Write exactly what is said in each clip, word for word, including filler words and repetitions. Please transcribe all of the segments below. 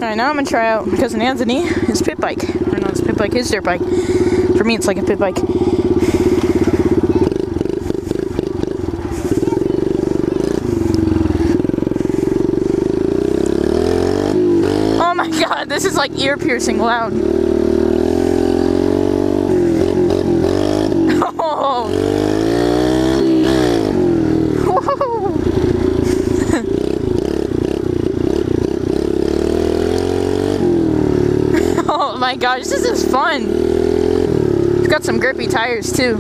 Alright, now I'm gonna try out Cousin Anthony, his pit bike. Or not his pit bike, his dirt bike. For me, it's like a pit bike. Oh my god, this is like ear-piercing loud. Oh! Whoa! Oh my gosh, this is fun. It's got some grippy tires too.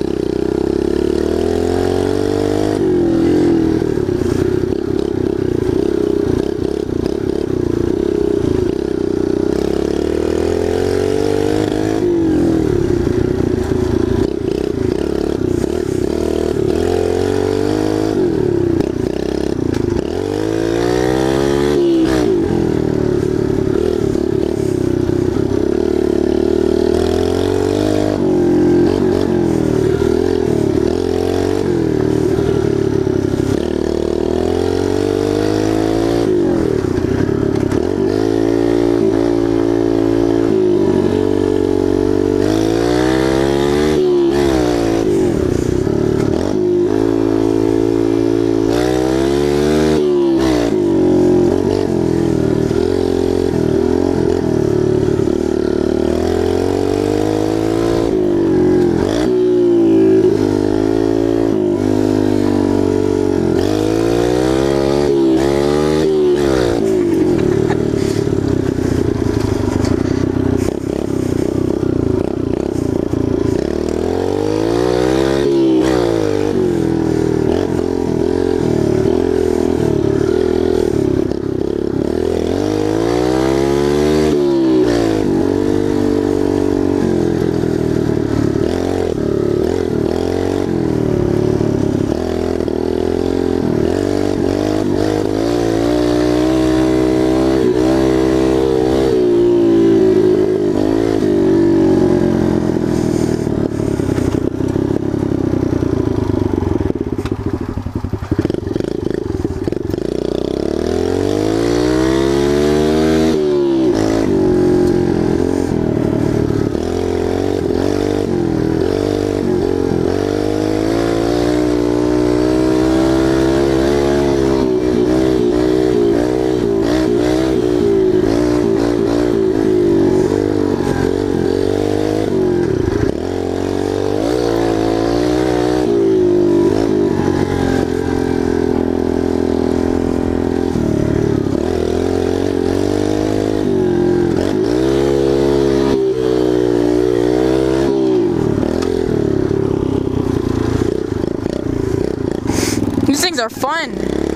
These things are fun.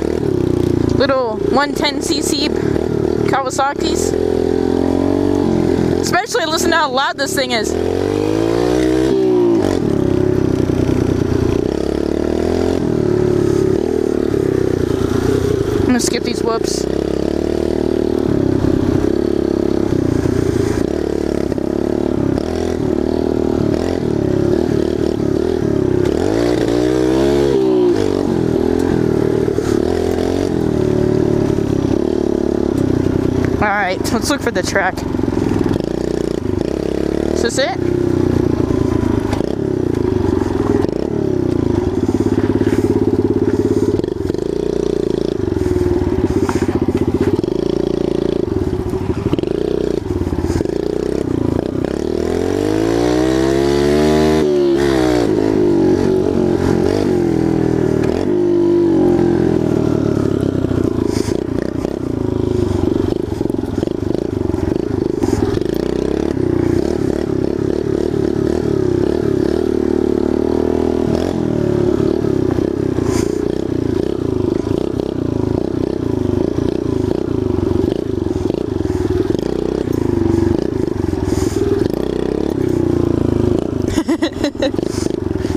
Little one ten c c Kawasaki's. Especially listen to how loud this thing is. I'm gonna skip these whoops. Alright, let's look for the track. Is this it?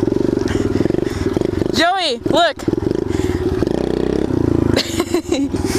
Joey, look!